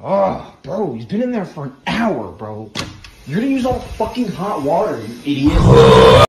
Oh, bro, he's been in there for an hour, bro. You're gonna use all fucking hot water, you idiot.